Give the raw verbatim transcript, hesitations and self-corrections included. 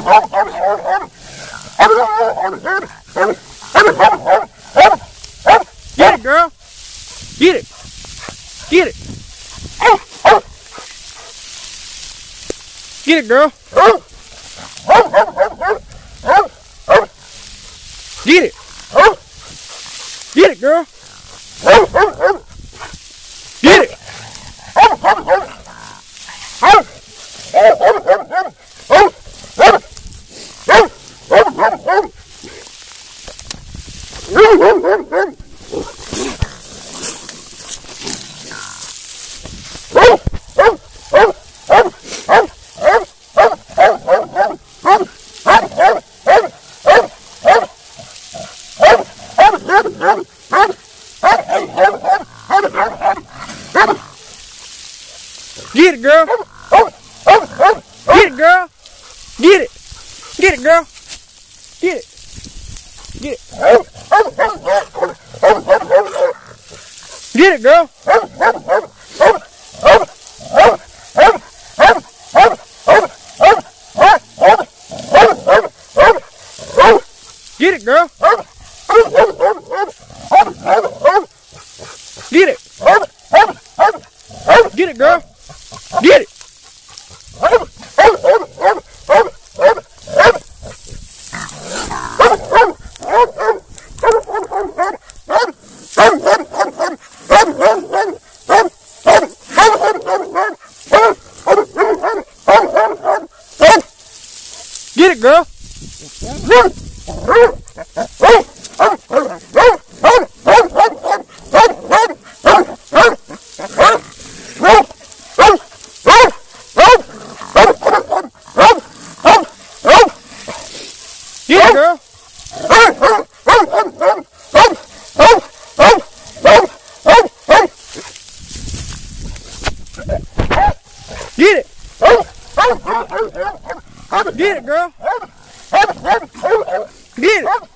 Get it, girl. Get it. Get it. Get it, girl. Get it. Get it, girl. Get it. Get it, girl. Get it, girl. Get it. Get it, girl. Get it. Get it. Get it, girl. Get it, girl. Get it. Get it, girl. Get it. Get it, girl. Get it, girl. Get it. Get it, girl. Get it.